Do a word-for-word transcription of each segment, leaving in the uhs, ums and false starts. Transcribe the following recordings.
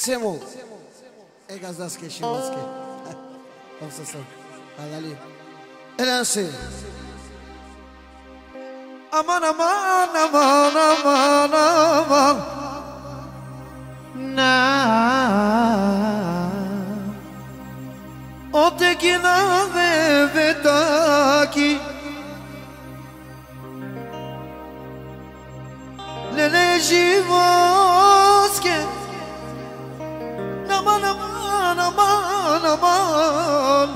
Semu. E gazdaske și mosche. Om să stau. Alali. Elanse. Aman, aman, aman, aman, aman. Na. O te kina vetaki. Lele živoske. Aman, aman, aman, aman.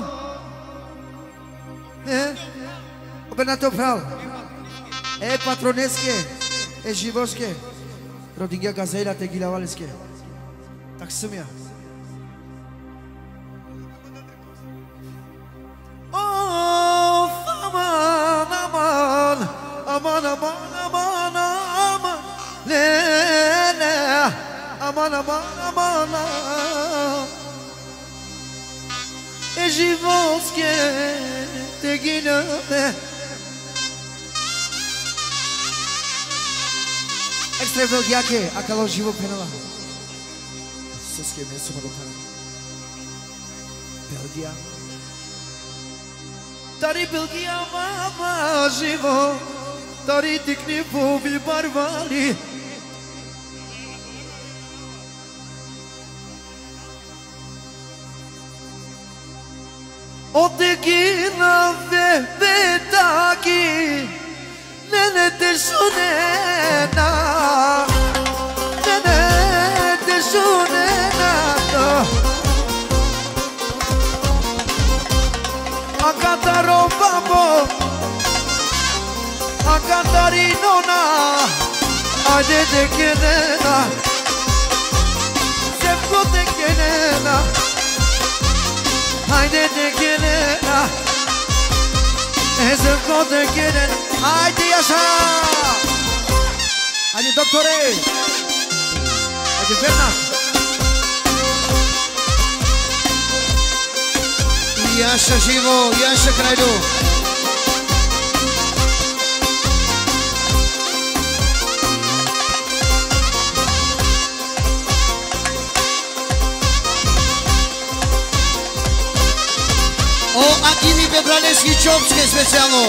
Eh? Obenato pral. E patroneske. E živoske. Rodinga gazela te gilavaleske. Taksumia. Oh, aman, aman. Aman, aman, aman, aman. Le, le. Aman, aman, aman, aman. E živoske te gilave. Extra Belgiake, acolo živo penala. Със кем е самолетана. Белгия. Тари Белгия, мама, живо. Тари тикни поби барвали. Отеки на вебетаки. Не, не те шунена. Не, не те шунена. A cantare un babbo. A cantare nonna. A de che nena. Se pote che nena. Haydi de gelene. Ezel kode gelene. Haydi yaşa. Hadi doktore. Hadi Bernard. Yaşa živo, yaşa kralju. O Akini Bebraneski Čopske specijalno.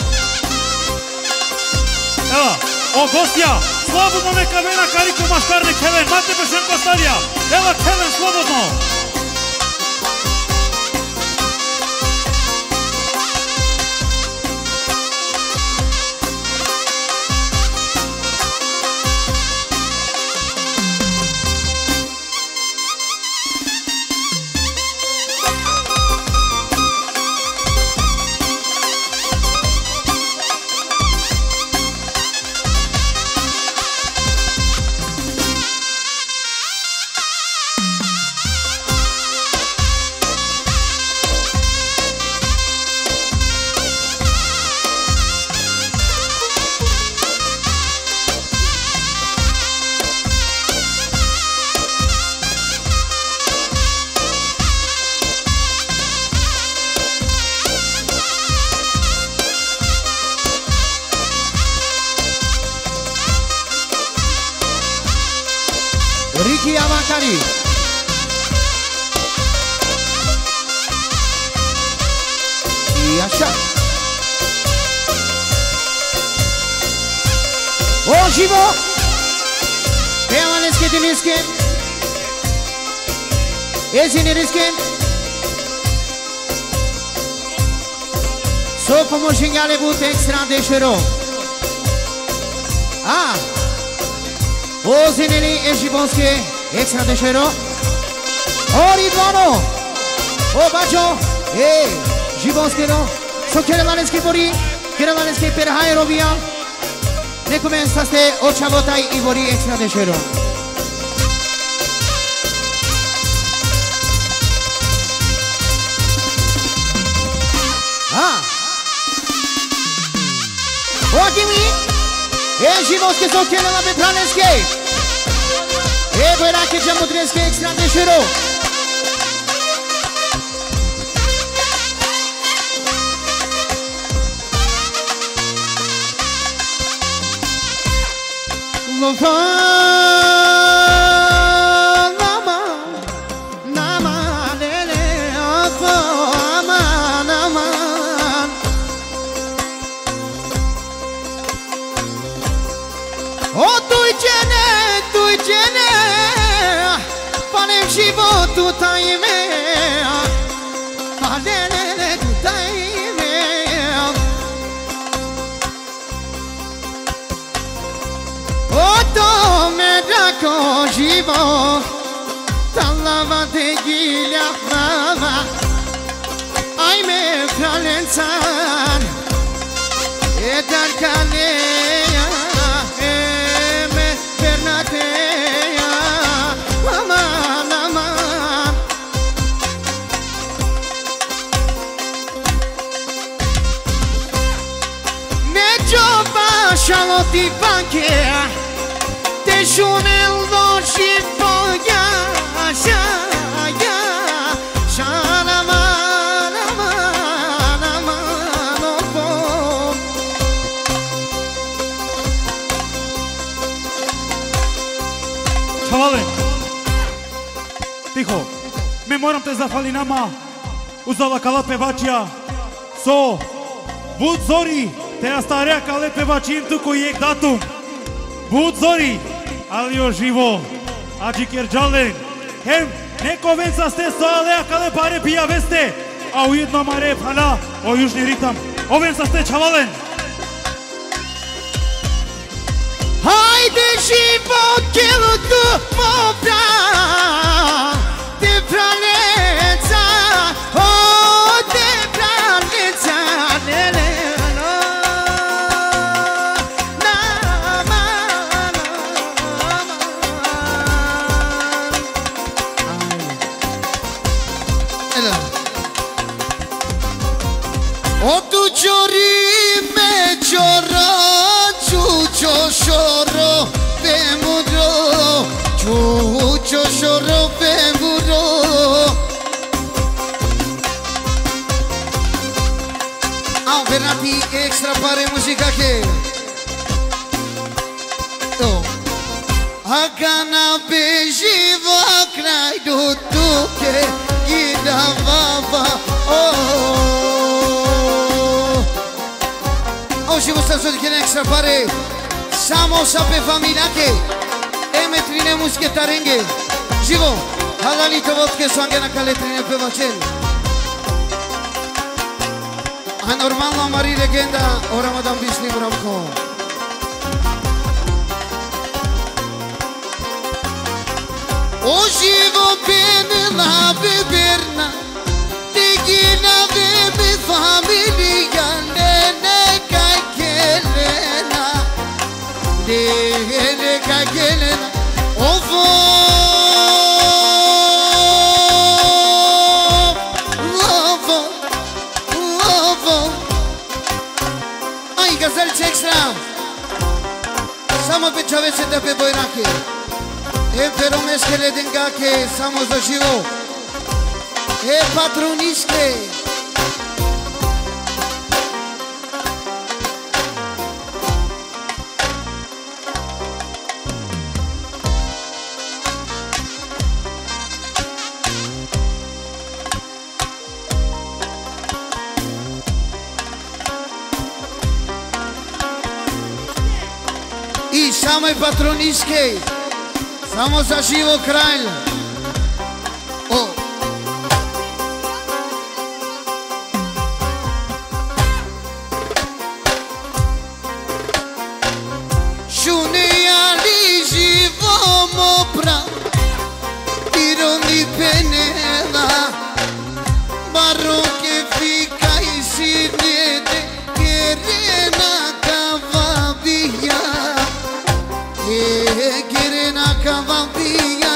Evo, o gostja, slobodno neka vena kariko maškarne Kevin, mate Bešenko Starija. Evo Kevin, slobodno. Ricky Amankari. E așa. O živo. Peamaneske dimiske. Eziniriske. So pomožinjale bute extra de šero. Ah. O zineni e živonske extra de šero. O Ridvano. O bačo. E živonske no. So kerelaneske bori. Kerelaneske perhaje robija. Nekome ste očavotaj i bori extra de šero. Ah. O Akimi. E živonske so kerela bepraneske. E bojrake džamudreske extra de šero. Lova nama tu tai mea, alelele tu tai mea. O to me dako živo, talava te gilja hlava, ajme kralencan, e darkaneja, e me pernateja, aman, aman. Ne gjova shaloti banke, te shunel do shifoja, sha, ja, shalaman, aman, aman, opo. Chavale, tiho, me moram te zahvali nama, uzala kala pevačija, so, bud zori, te starija kale pevačim tu koji je datum, bud zori, ali jo živo, ađi kjerđalen, hem, neko venca ste so alea kale pare pija veste, a ujedno mare pana o južni ritam, o venca ste čavalen. Hajde život kjelo tu mopra, te praneca, o te praneca, ne ne no, nama, nama. O tu ciori me cioro, Chucho shoro bemuro, chucho shoro bemuro. Au venati extra pare musica che oh. Agana bejiva kraj do tuke gida vava oh. Oggi vostra solita extra pare Samo sape familia che emetrine muschie tarenghe Živo, halalito vodke soangena kaletrine pevacel A normalno mari legenda o Ramadan Bislim Ramko O živo bene la beberna Digina bebe familia nene kaj kelena Dene ka gelena ovo ovo ovo Ai gazelice extra Samo pe čavecete pe bojrake E pe romeskele dengake Samo za živo E patroniske I samoj patroniskej Samo za živo kralj O Šuneja li živo mopra Ironi penela Baroke fika i sinjede Kerena kavabija E kerena kavabija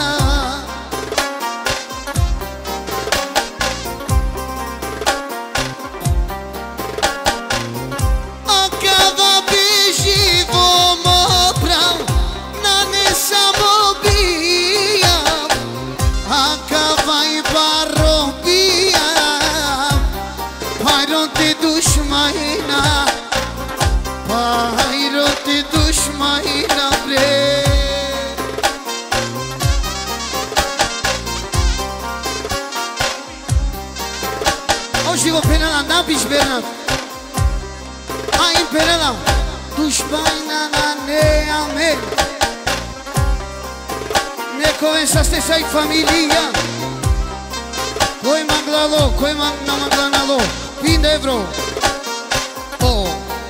A kavabi živo mopra Na ne samo bija A kavaj baro bija Pajron te dušmajna Pajron te dušmajna bre O živo penala nabiš Bernat A im penala Dušmajna na ne amen Ne comenzaste sai familia. Coi manglalo, coi man na manglanalo. Pinde bro. Oh.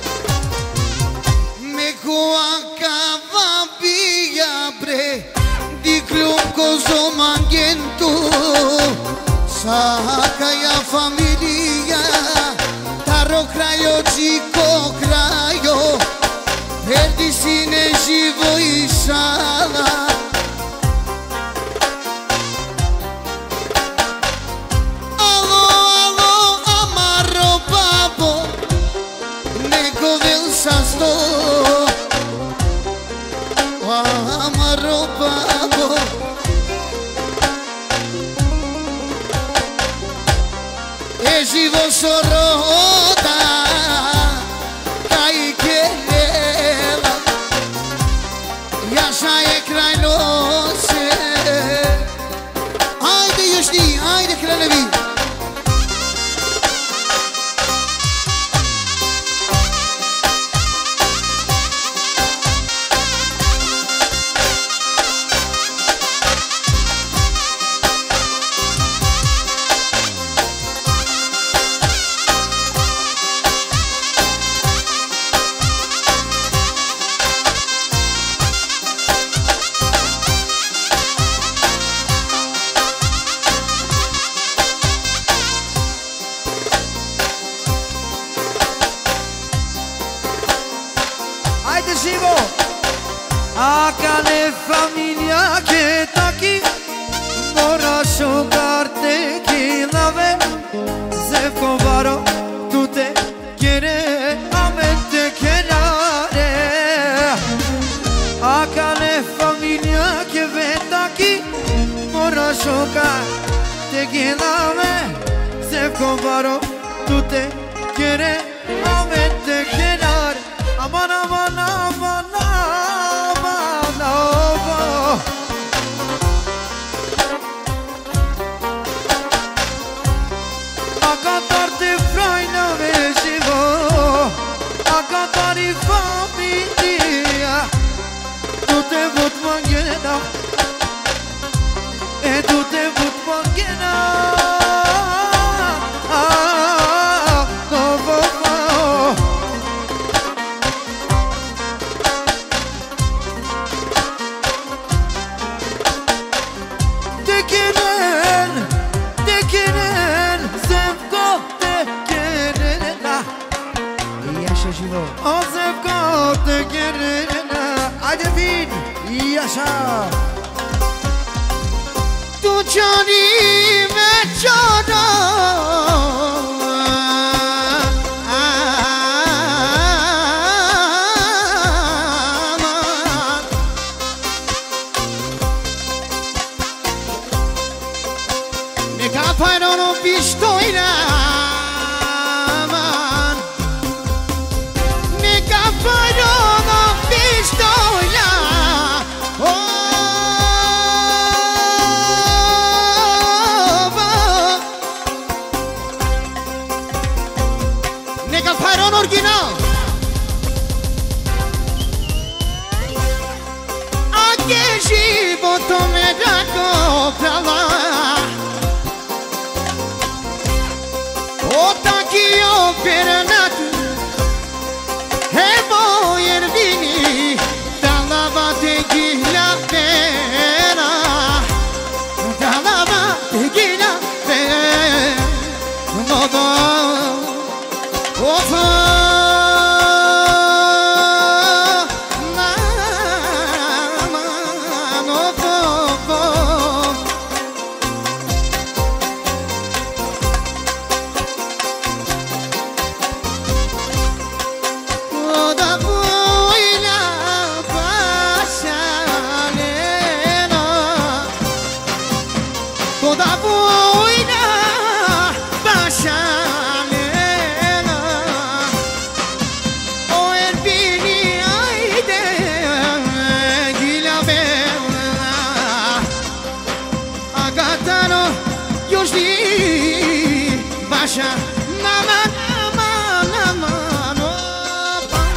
Me coacava via bre. Di club coso mangiento. Sacaya familia. Taro krajo, chico krajo. Perdi sine živo i šala. Alo, alo, amaro babo. Neko vel sa sto. Amaro babo. E živo sorota. Kaj kjela. Yaşa ekran olsun. Haydi Yuşni, haydi Kralevi.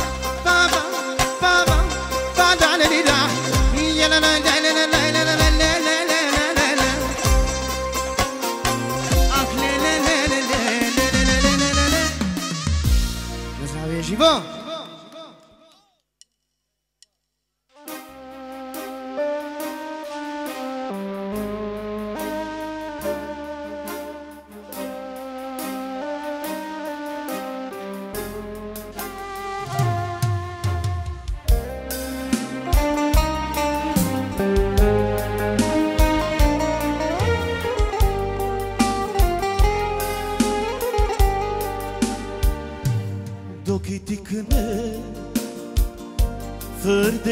la la la la la la la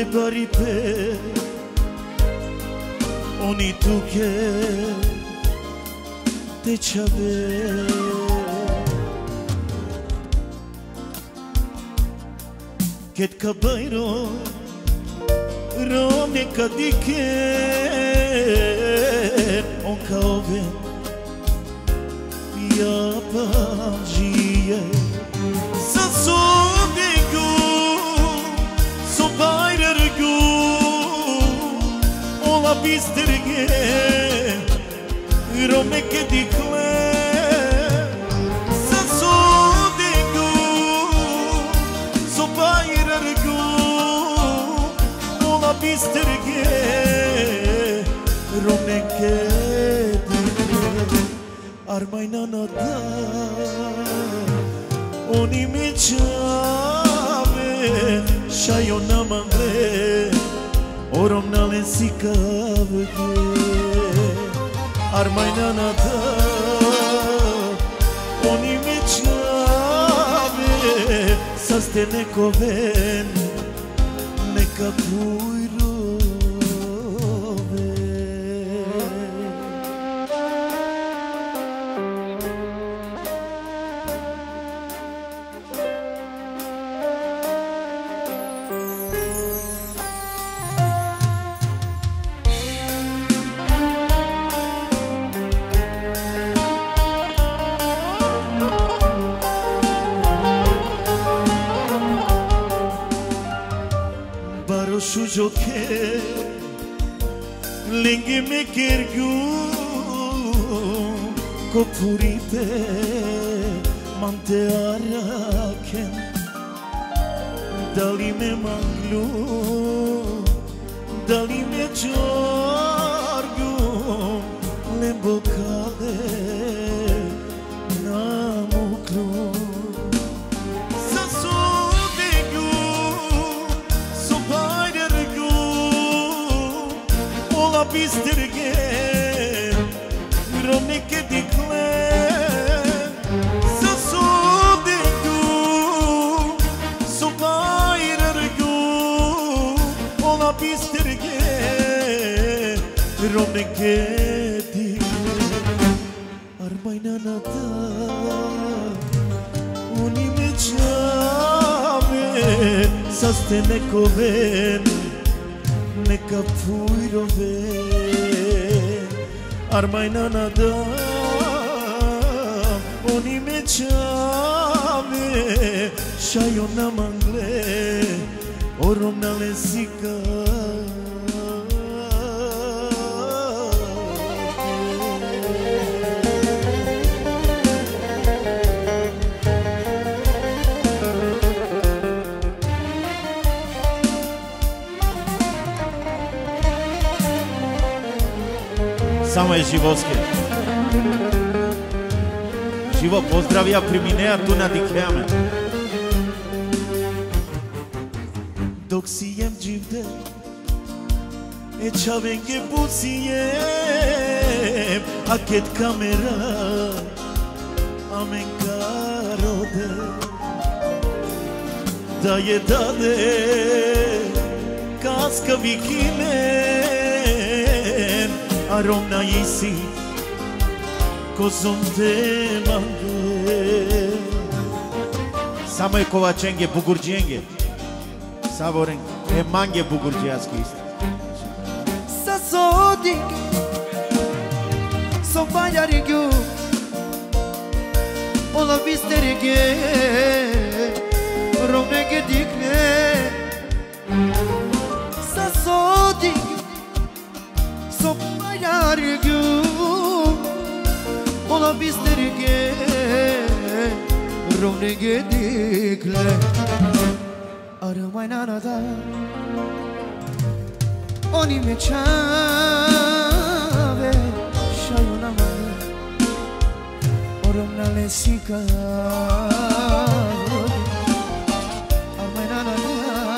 te baripe oni tu che te chave ket kabairo rone kadike on kaove ya pangie sa sodigo so bairergo ola bisterge rone kadikle sa sodigo so bairergo ola bisterge rone kadikle armayna nada oni me chave shayo namande orom nale sikavge armayna nada oni me chave sastene koven neka puiro Shujo ke lingi me kirgu ko purite mante araken dali me manglu dali me jorgu lembokale namuklu bisterge rone kadikle sa sodigo so bairergo ola bisterge rone kadikle armayna nada oni me chave sastene koven neka puiro ver armayna nada oni me chave shayo namangle orom nale sika Самое животское. Живо поздравя преминея ту на дикеме. Dok siem jivde e chavenge busiem aket kamera amen karode da je dade kaska vikine arom na isi kozom te mange Самое коваченге, бугурдженге. Саворен е манге бугурджиаски ист. Sa sodik so bayarigyu ola bisterge rone kadikle sa sodik so bayarigyu ola bisterge rone kadikle armayna nada oni me chave shayo namande orom nale sika armayna nada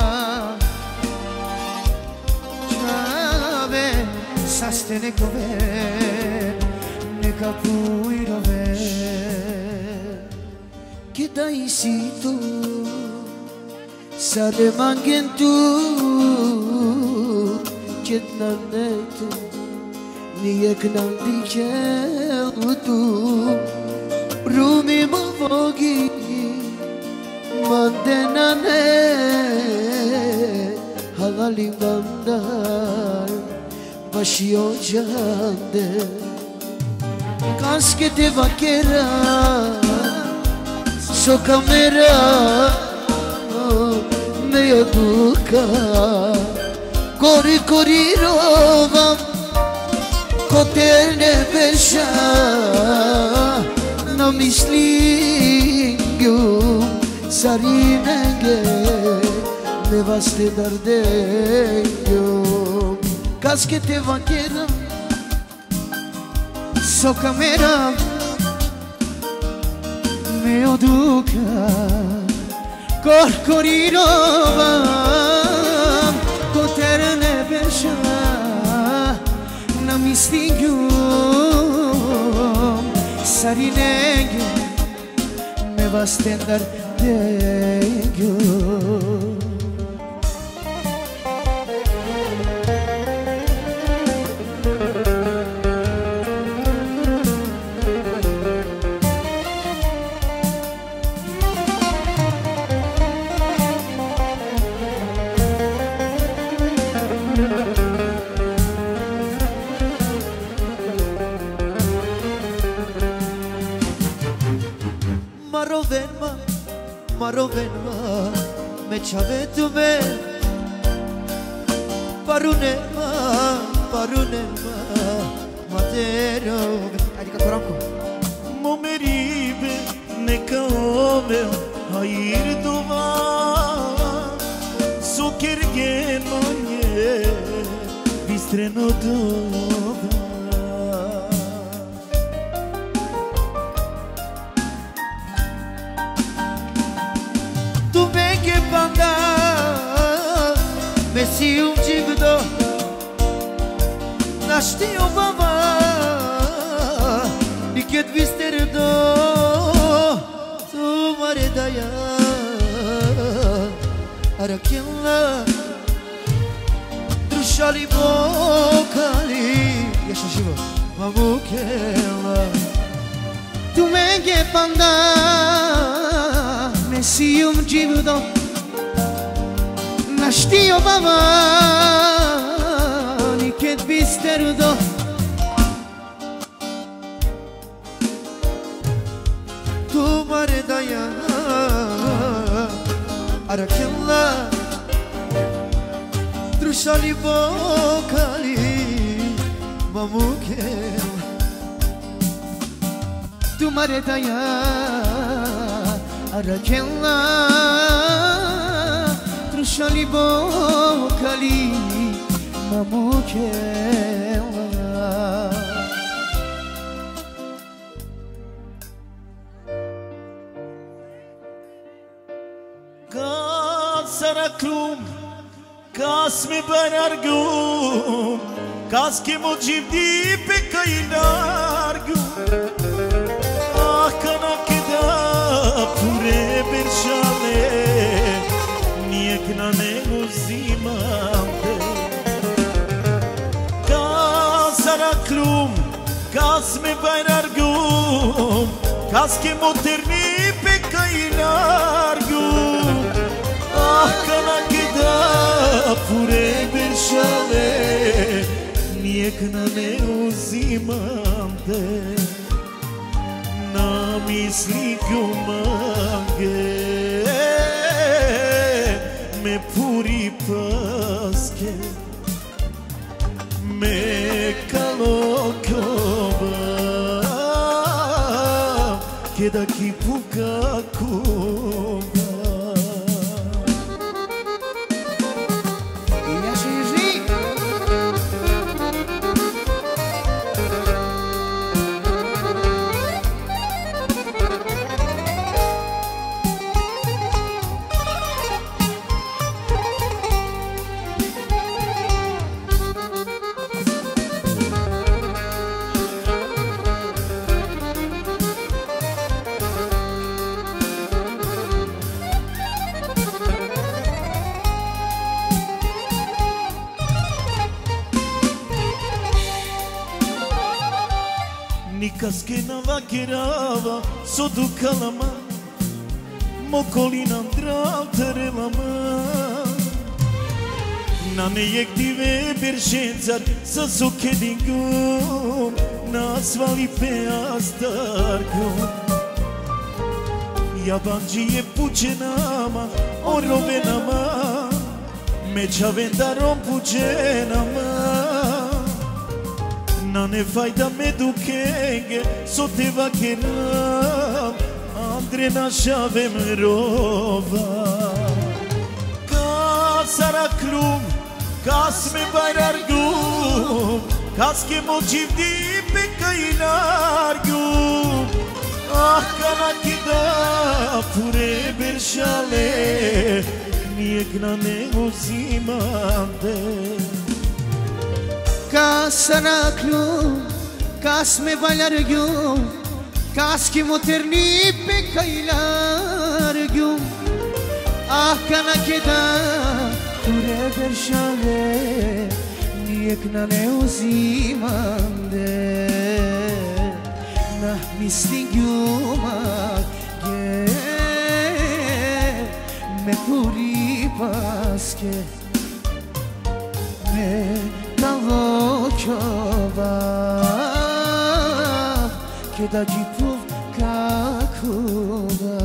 chave sastene kove neka puiro ver que daí se tu Sare mangen tu Ketnan netu Niyek nan dikel tu Rumi mavogi Mandenane Halalim bandar Başıyor cande Kaskete vakera So kamera Mejo duka Kori kori rovam Koterne besha Na mislingum Sarinenge Nevaste dardengum Kaskete vakera So kamera Mejo duka Korkorirovam Koterne besha Na mislingum Sarinenge Me vasten dardengum Marovenma, marovenma, me çavetume Parunema, parunema, materove Adică Torancu Momeribe, nekaove, hayır dova Sokergenonye, bistreno dova Banda Mesium Jigdo Nashtio baba Niket visterdo Tu mare daya Arakilla Drushali bokali Yaşa Shiva Mamukela Tu menge banda Mesium Jigdo Naștiu mama Niket bisterdo Tu mare daya Arakella Drushali bokali Mamukel Tu mare daya Arakella Drushali bokali Mamukela Kas saraklum, kas mi banargum Kas ke mo jivdi pe kailargum Ah kana keda pure bershale Niekna ne uzimante Kas saraklum, kas mi banargum Kas ke mo terni pe kailargum Ah kana keda pure bershale Niekna ne uzimante Na misli kumange Me puri paske Me kalokova Keda ki pukakova Yaşa Yüzli Nikaz ke na vakerava sodu kalama Mokolina ndravtere lama Na ne jek dive bershencar sa soke dingum Na asvali pe astargum Yabancı je puçenama o robenama Me çavendarom puçenama Na ne fajda me dukenge sote vakeram Andre na shavem rova Kasara klum kas me bayrargum Kas ke moçivdi pe kaylargum Ah kana kida pure bershale Niyek na ne uzimande Kasaraklu, kas me valargum, kas ki moterni pe kaylargum. Ah kana keda kure bershale, niyek na ne uzimande. Nah mistinguma ge me puri paske me Kavokova Keda dipov kakuda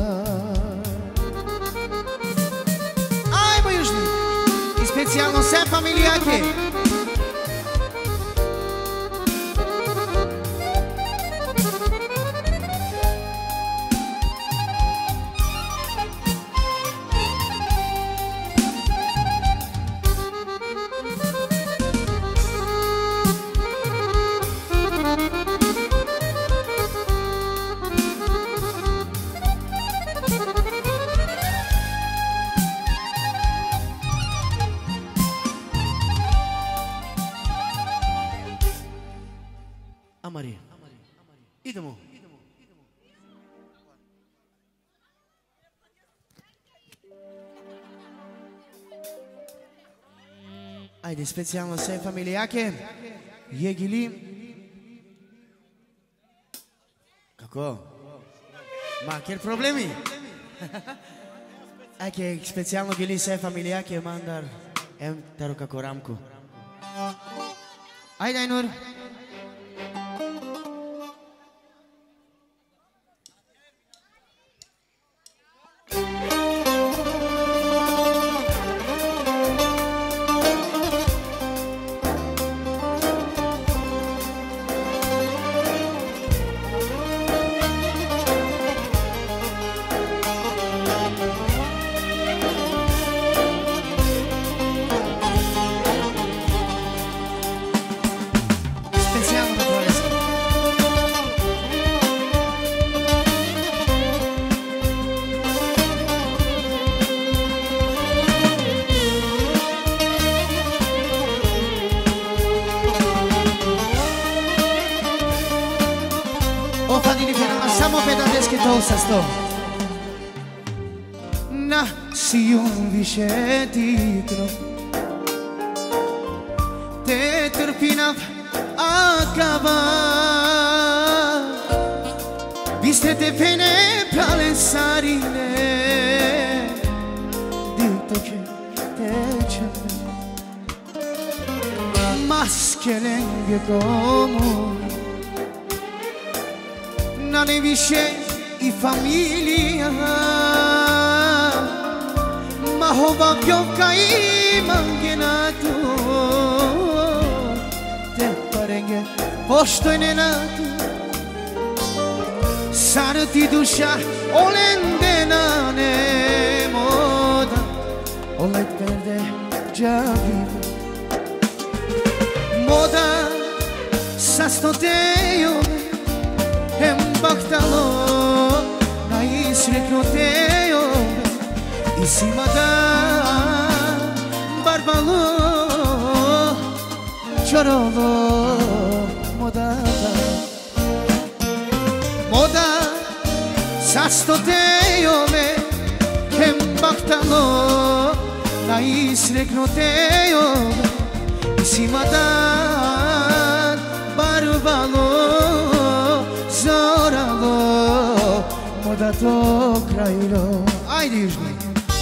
Aj, bo już nie. I specjalno se familiakie. Amari, idemo. Ajde, specijalno sve familijake. Jegili. Kako? Maker problemi. Ajde, specijalno gili sve familijake. Mandar, em taro kako ramku. Ajde, Ajnur. Na si un više titro Te trpinav akava Viste te pene prale sarine Dito che te c'è Maskelenge comuni Na ne više i familija Mahova pjovka i mangenatu Te parenge poštojne natu Sarti duša olendena ne moda Olet perde džaviva Moda sa stotejom Hem bahtalo na isreknutejo I simadan barbalo Čorovo modata Moda sa stotejome Hem bahtalo na isreknutejo I simadan barbalo dato krajlo. Ajde Južni.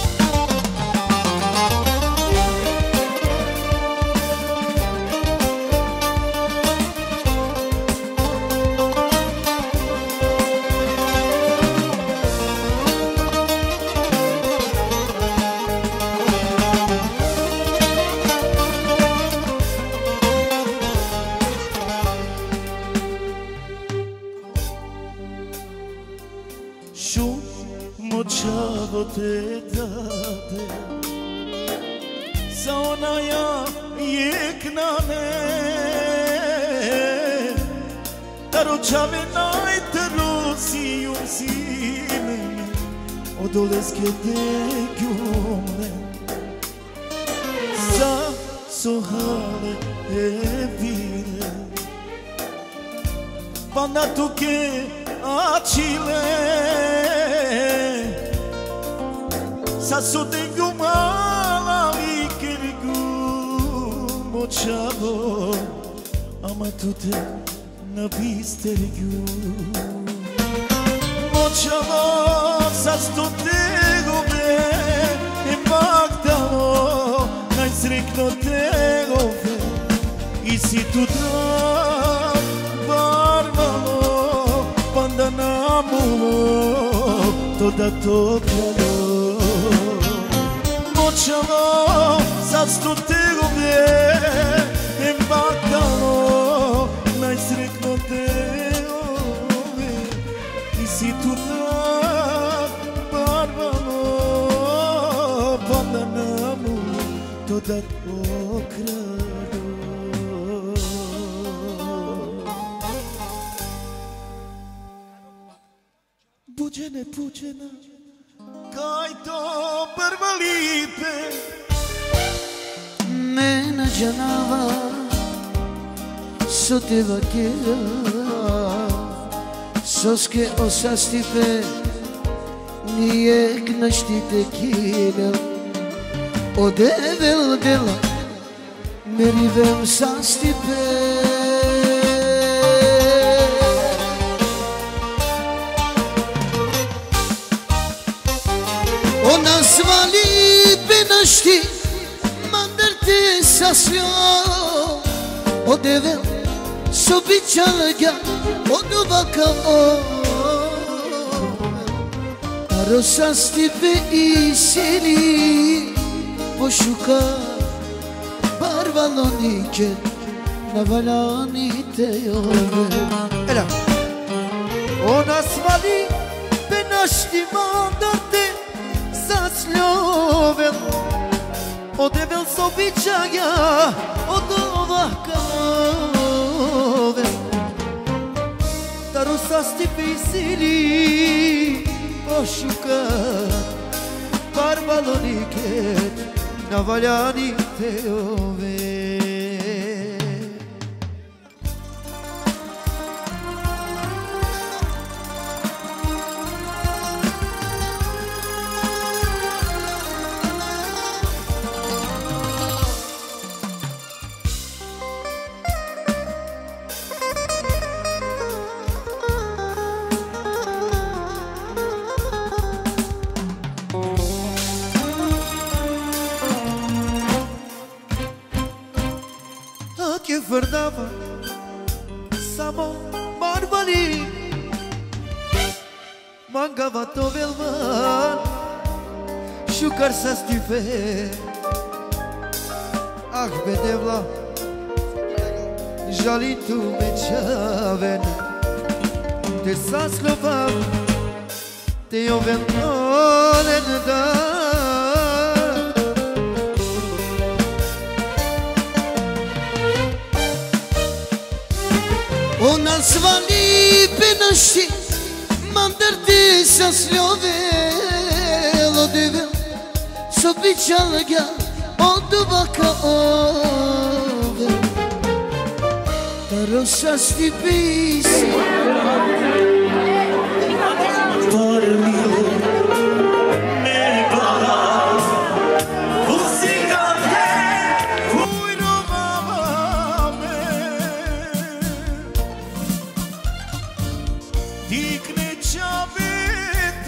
te date za onaja jeknane Taročave najtarosi umsime Odoleske te gjumle Sa sohale e vile Panatuke acile Sa sotengu mala ikergu močavo Ama tute na bistergu Močavo sa stotego be E magdalo najsrekno tego be I si tu da barvalo Pandanamulo to da to kralo Močalo sa stotego be E magdalo najsrekno tego be I si tu da barvalo Pandanamulo to da to kralo Buđene, buđena, kaj to prva lipe Mena džanava, sote vakera Soske osastipe, nijek naštite kile Odevel dela, merivem sastipe Ona svali benašti mandarte sasyo Odevel sobičalga odubaka Arosasti pe iseli Pošuka barvalonike Navalanite jove Ela. Ona svali benašti mandarte Zasljoven Odevel sobičaja Od ovakave Tarosasti pisili Pošuka Barbaloniket Navaljani teove Verdava samo barbali Mangava to velvan Šukar sa stife Ah bedevla Žalim tu me čaven Te saslovam Te joven onen dan Ona svali benašti mandarte sa sljovel Odevel sobičalga odubaka ove Tarosasti pisi Parmilo me bara Usigate Ujrovava me Dikne čave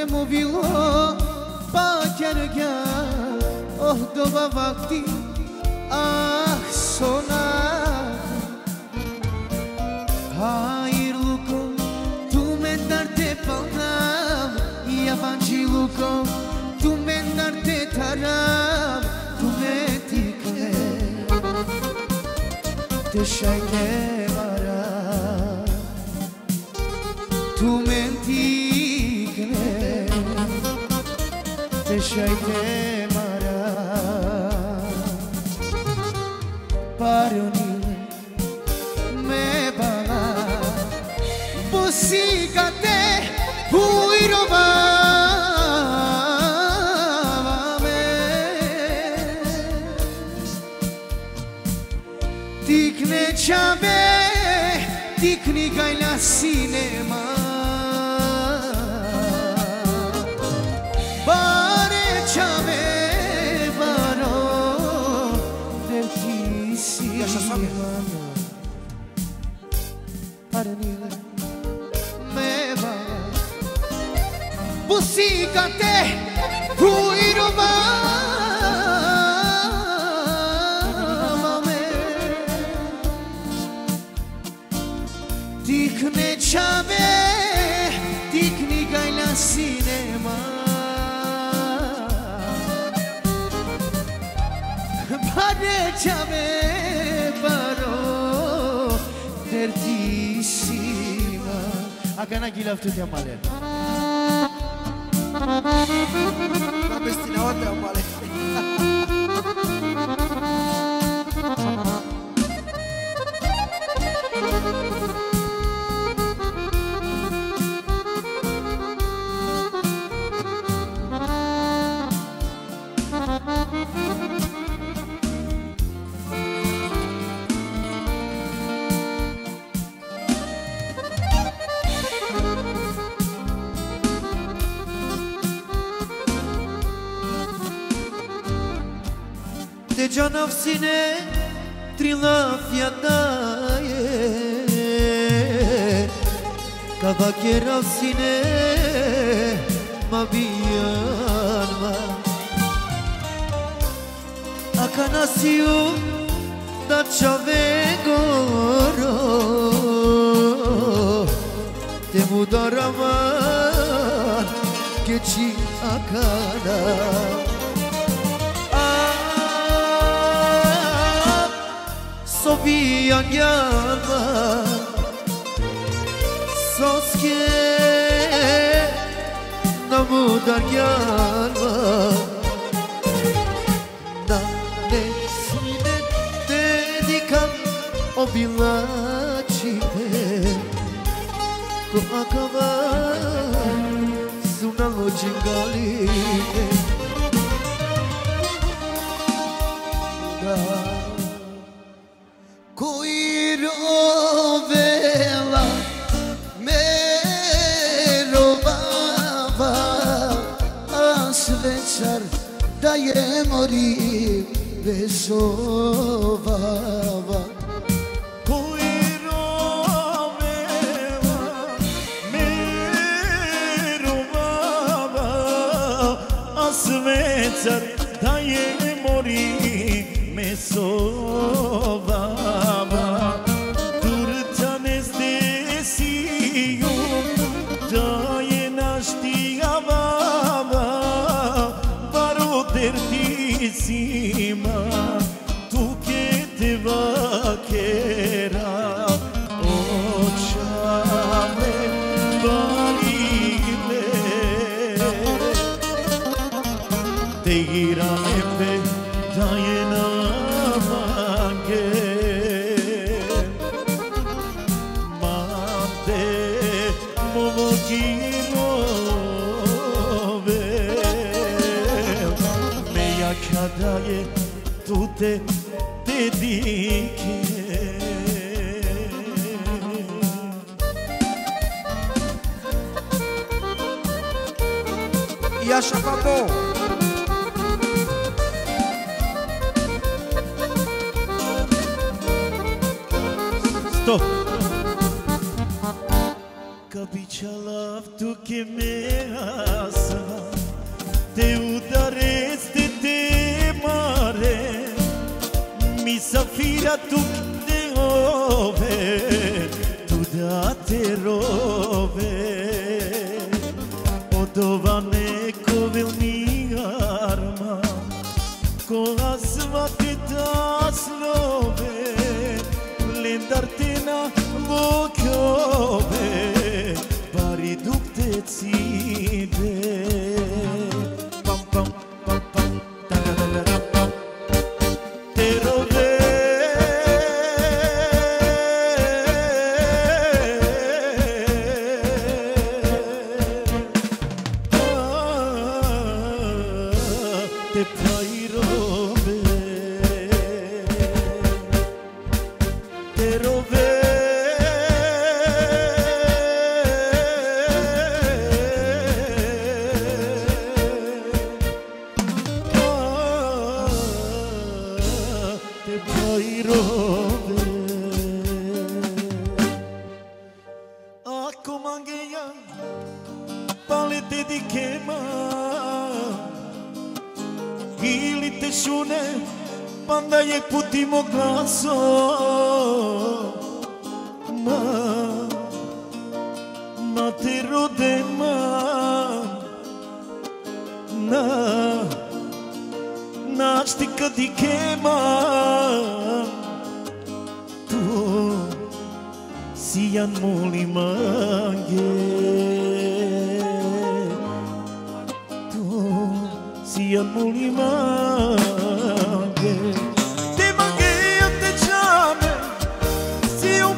me movilo pa kerga oh doba vakti ah sona hayırlıko tu me darte palnam yabancılıko tu me darte taram tu me tikne te şayne vara tu mentikne te şayne mara paroni me bala busigate huirova me tikne çabe tikni gaila sinema bare çabe baro dertisi paranile me va busigate huirova tikne çabe tikni gaila sinema bare çabe baro dertissima Agana gilaf tu te male. la bestina otra male Te gianaf sine trila fiataye Kavakera sine ma bianma Akanasiu da chavegoro Te mudaraman che ci akana Sobiyan yanma Soske namudar yanma Na nesine dedikan o bilačine To akava sunalo čingaline Da Koji rovela me robava a svecar da je mori bezovava Koji rovela me robava a svecar da je mori mesovava Turtanes desio da je naštigavava Varo dertisima tu che te vaquera Očame varile Te girame pe da je navange Mante movoginove Meja kada je tu te dedike E acha acabou Stop! Că bića lav tu che me asa te udareste te mare mi safira tu te ove tu da te rove odovane kovelni arma ko asvate ta slove lendarte na vokove pari dupte cibe pam pam pam pam ta da da da pam te rove te pai rove te rove Panda je putimo glaso Ma Ma te rode ma Na Na știi că di chema Tu Sian muli mange Tu Sian muli mange Te mangueio te chame Si un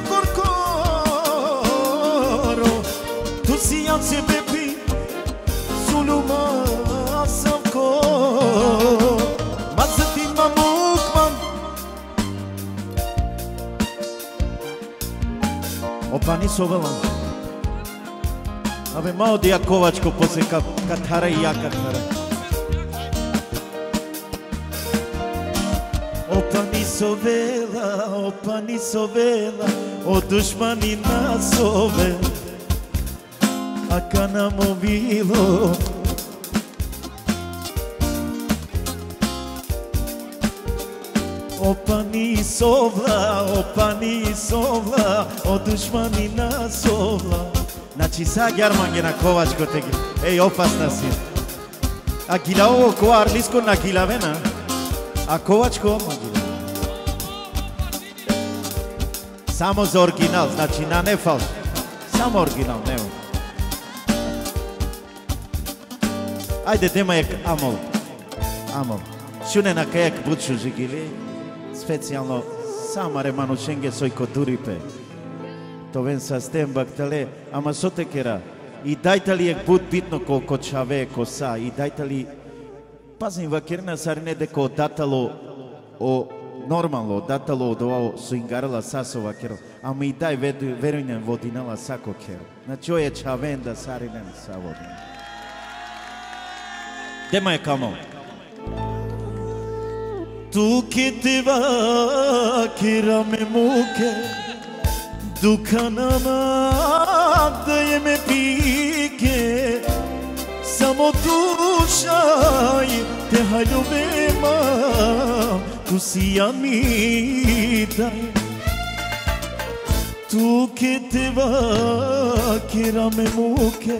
corcoro Tu si anse bebi Suluma savko Mazati mamukman Opa nisu velan Ave malo Dijakovačko posle Katara i ja Katara Opa niso vela, opa niso vela O dušmani nas ove A ka nam bilo Opa niso vla, opa niso vla O dušmani nas ovla Znači sad Jarmange na Kovačko te Ej, opasna si A gila ovo ko Arlisko na gilavena A Kovačko omagila Samo za original, znači na ne falš Samo original, nema Ajde, tema je amol Amol Šune na kajak buču žigili Specijalno Sama remanu šenge soj koturipe To ven sa stem baktale Ama sotekera I dajta li je bud bitno ko kočave kosa I dajta li Pazim, vakirna sarine deko datalo o normalno datalo do ovo su ingarala sasova kero, a mi daj verujnem vodinala sako kero. Znači ovo je čavenda sarinen sa vodin. Dema je kamo? Tu che te va che rame muke Dukanama da je me pike Samo dušaj te haljubema Tu si amita Tu che te va che rame muke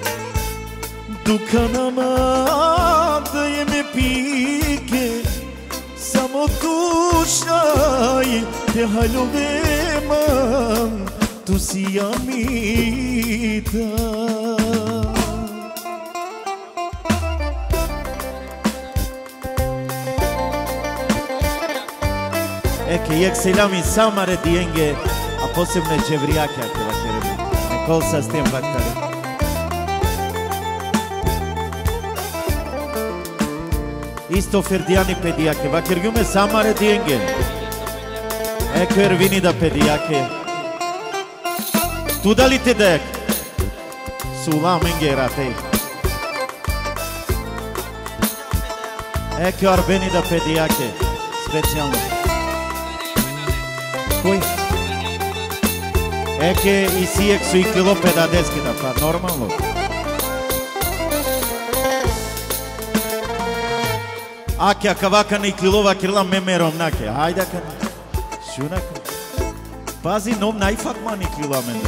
Dukanama da je me pike Samo dušaj te haljubema Tu si amita Eke, jek seljami samare dijenge, a posebno dževrijake, ako da kerebi. Nekol sa s tem vaktari. Isto Ferdijani pedijake, vakergume samare dijenge. Eke, ervini da pedijake. Tu da li te dek? Sula menge ratej. Eke, arbeni da pedijake, specijalno. Koji? Е ке и си ек суи кило педаdeски да па нормално. Аке акавака на килова кила мемером наке. Ајде ка. Шунака. Пази ном најфакмани кила мен.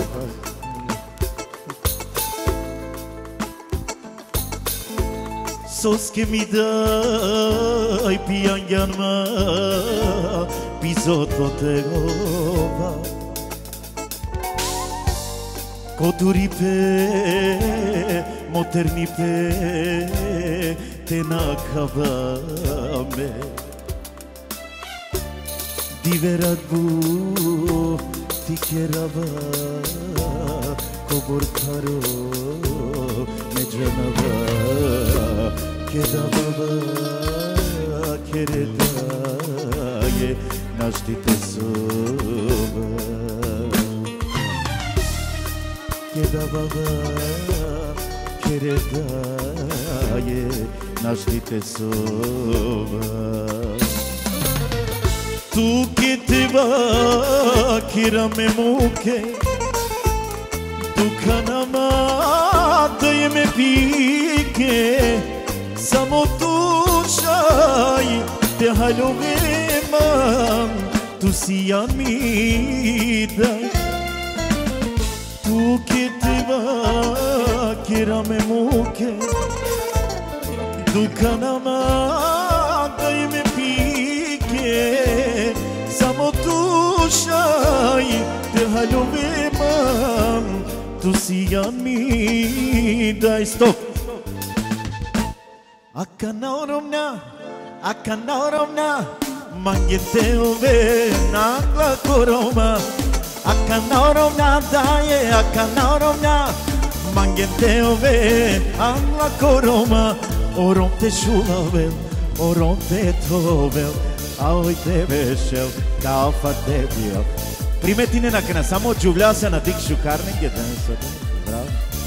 Soske mi dai pian janma pisotto te gova Koturi pe moterni pe te nakavame Diverat bu ti kerava kobor karo me janava Keda baba kereda ye naštite soba Keda baba kereda ye naštite soba Tu kitva kirame muke Tu kanama daye me pike Samo tu shai te halovema tu si amida Tu kitva kirame muke Tu kanama dai me pike Samo tu shai te halovema tu si amida Stop Akanauromna, akanauромna, mangete ove nagla koroma. Akanauромna daje, akanauромna, mangete ove nagla koroma. Orom te shulavel, orom te tovel, aoi te vešel, kao fatebil. Primetine na kana samo džuvlja se na tik šukarnike danas. Bravo.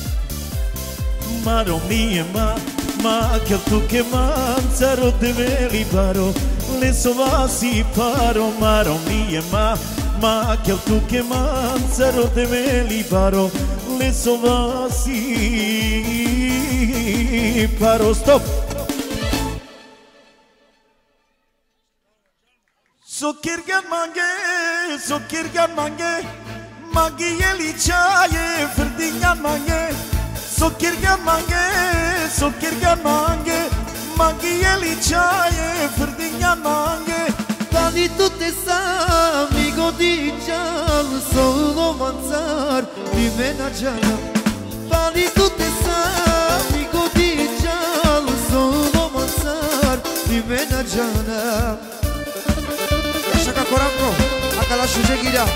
Maro mi je ma. Ma che tu che manzaro deve libaro le sovasi paro maro mie ma ma che tu che manzaro deve libaro le sovasi paro stop so kirgan mange so kirgan mange magi eli chaye ferdingan mange So kirgan mange, so kirgan mange Mangi eli chaye, ferdingan mange Dani tu te sa, mi godicial Solo manzar, dimena jana Dani tu te sa, mi godicial Solo manzar, dimena jana Shaka koranko, akala shuje gira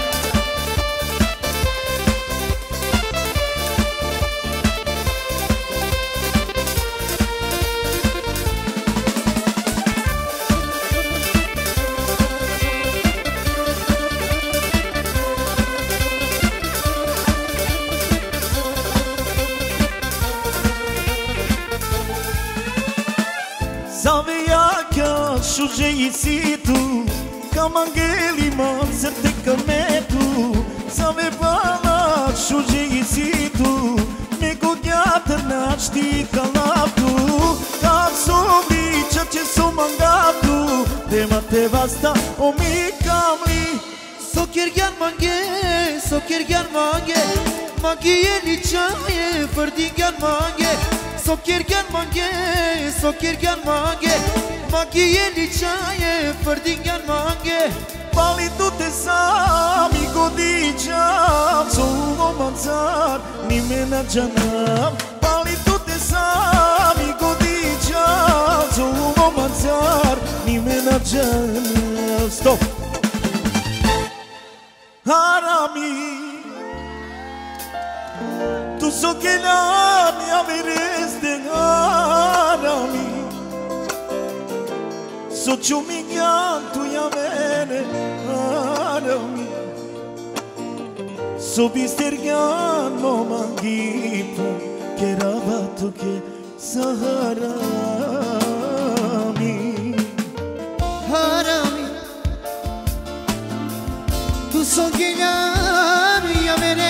Shuje i si tu Kamangeli man se te kametu Save bala shuje i si tu Me godjatër na qti kalaptu Kak sobri qa që so mangatu Dema te vasta o mi kamli So kirgan mange, so kirgan mange Magi eli qaje, ferdingan mange So kirgan mange, so kirgan mange Magi eli qaje, ferdingan mange Pali tu te sa, mi godiqam So uno manzar, ni mena gjanam Pali tu te sa, mi godiqam So uno manzar, ni mena gjanam Stop! Harami Tu so che la mia vereste harami So ciumigan tu ya bene harami So bistergan mo mangipo Che rabato che saharami Harami Tu so che la mia vereste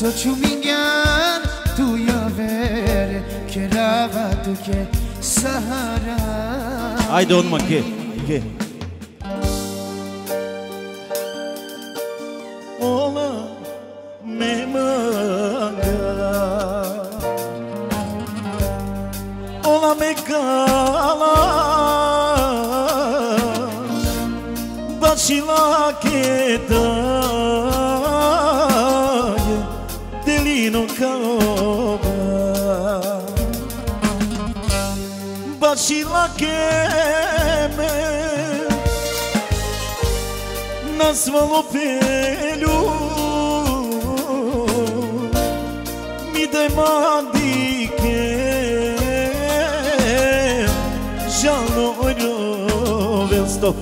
Sochumingan tu yavere kerava tu ke sahara. Haydi olma ki, ki. Ola me manga, ola me kala, bacila keda, delino kaoba, bacila keme. Nasvalo pelu mi daj mandike žalno ojrovel stop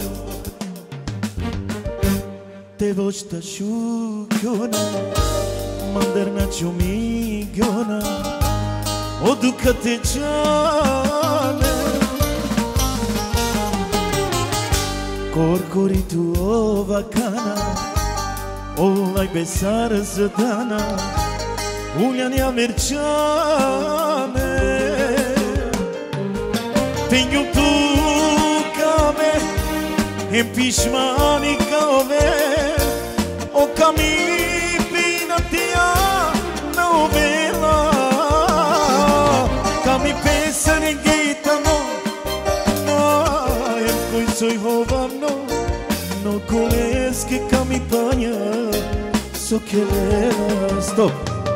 te voćta šukjona mandarna čumigjona oduka te čane Korkori tu ova kana, olaj besar zdana, uljanja merčane. Tenho tu kame, em pishmani kave, o kami pinatia novela, kami pensa ninguém no, em coi soy hovano. No coles que campanha só querer stop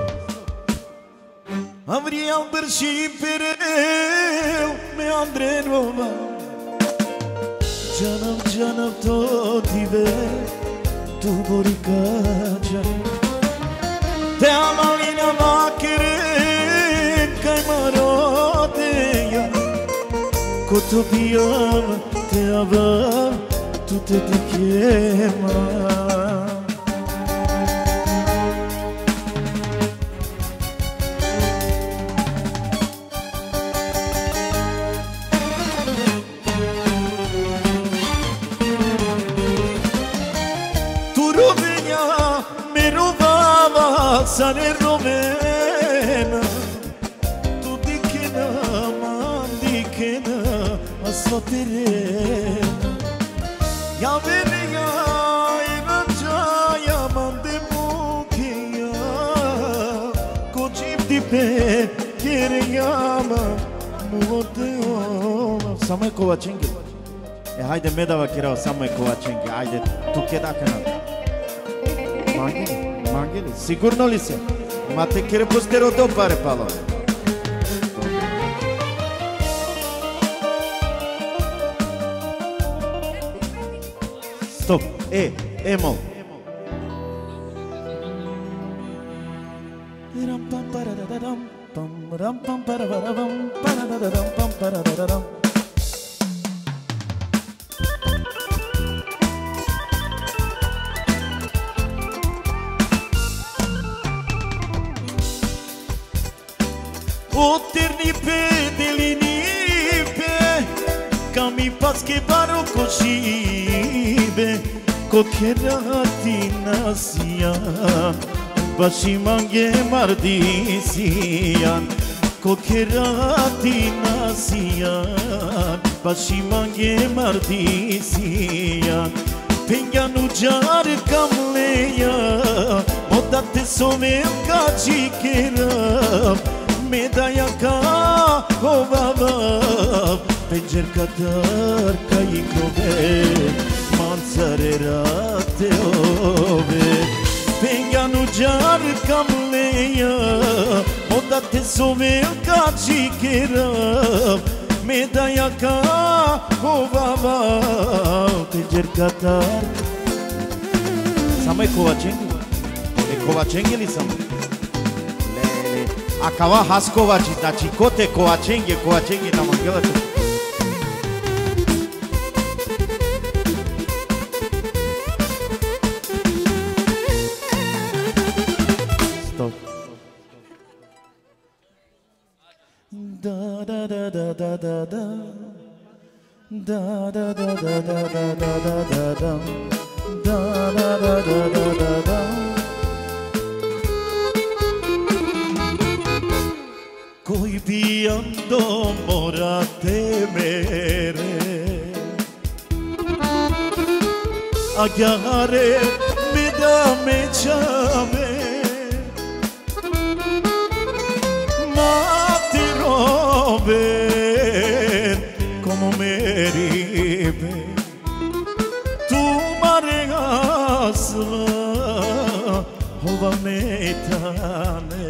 Avria um berchi pereu me andre nova Janam janam to tive tu borikaja Te amalina makere kai marodeia Kotopiam te ava tu te te quema Tu rovenia me rovava sane rovena Tu di che na man di che na a soterena Ya beni ya inanca ya mande mukiya Koçim dipe kere yama muote ola Samo je Kovačengi. E hajde medava kirao, samo je Kovačengi. Hajde, tu keda kana. Mangeli, mangeli, sigurno li se? Mate kire postero do pare palo. Stop, e, emo. Ram pam paradaram pam ram pam paradaram paradaram pam paradaram O terni pe delini pe Kami paske baro košibe Kokerati nasijan Bashi mange mardisiyan Kokerati nasiyan Bashi mange mardisiyan Pengan ujar kamleya Modate sovel kaçikeram Medaya ka hovavav Pencer kadar kayıkove Manzarera teove Pengan ujar kamleya Oda te sovel kaçikeram Medaya ka hovavav Pencer kadar Samo je Kovačengi. E Kovačengi li samo? Acava Haskovači, znači ko te Kovačengi, Kovačengi na mangelate. Stop. Da da da da da da da Da da da da da da da da da da Da da da da da da da domorate mere Aghiare me da me ciave Ma ti robe come meribe Tu mare asla Hova metane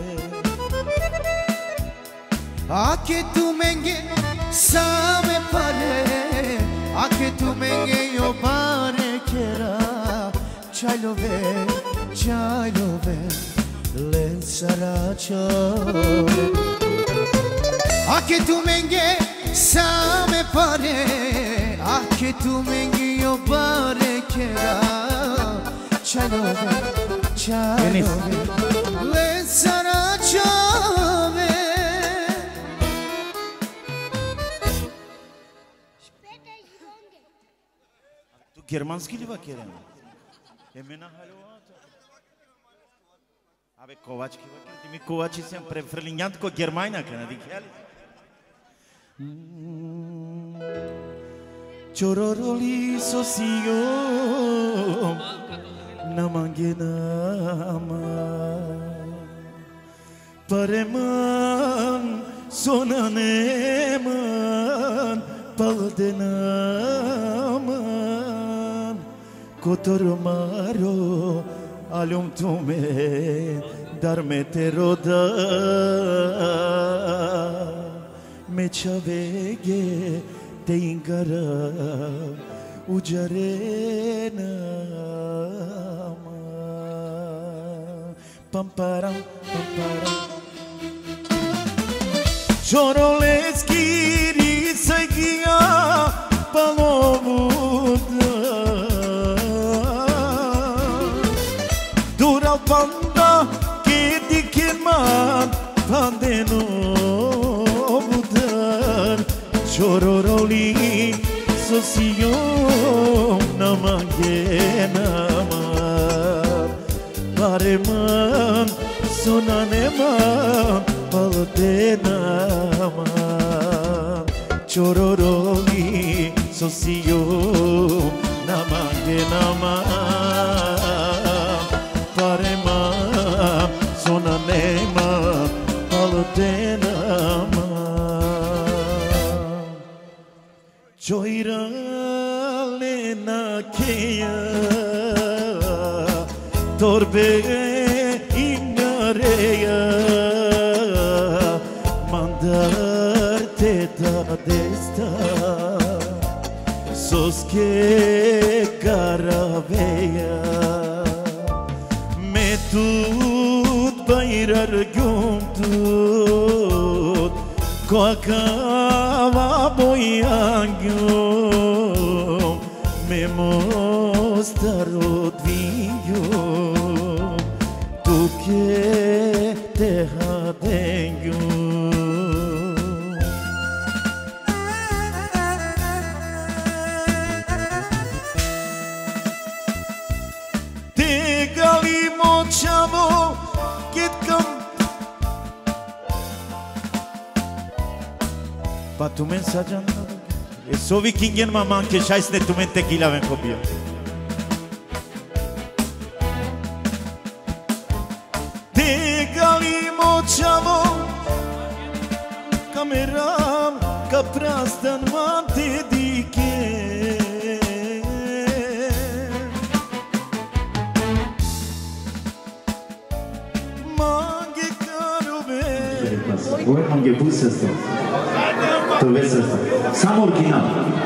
Ake tu menge sa me pare Ake tu menge yo pare kera Chailove, chailove Len sara chove Ake tu menge sa me pare Ake tu menge yo pare kera Chailove, chailove Len sara chove Germanski li va kerem. Emena haluata. Ave Kovački va kerem. Mi Kovači sem prefrlinjant ko Germania kana dikjali. Chororoli sosio namange nama Pareman sonaneman paldenaman Kotor maro alum tume darme te roda Me chavege te ingara ujarena Pamparam pamparam Choroleski risagia palovuda Dural panda ke dikirman pandeno budar Chororoli sosio namange nama Pareman sonaneman paldenama Chororoli sosio namange nama Parema sonanema paldenama Choirale na keya torbe ingareya mandar te da desta soske karaveya metut bayrar gumtut koakava boyangum me mostarot vingum tu que te hadengum te galimo chavo kitkam pa tu mensajan e sovi kingen maman ke shaisne tu men tequila ven copia te galimo chavo kamera kaprastan mante dike mange karove Voi mange busă asta. Tu vezi asta. Sam original.